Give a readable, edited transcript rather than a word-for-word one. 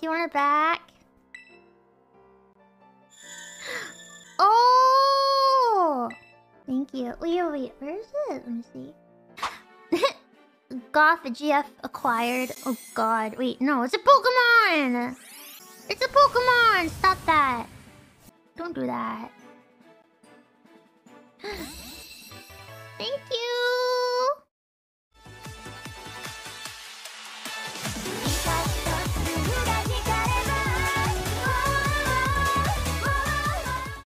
you want it back? Oh! Thank you. Wait. Where is it? Let me see. 𝐷 acquired. Oh god. Wait, no. It's a Pokemon! It's a Pokemon! Stop that. Don't do that.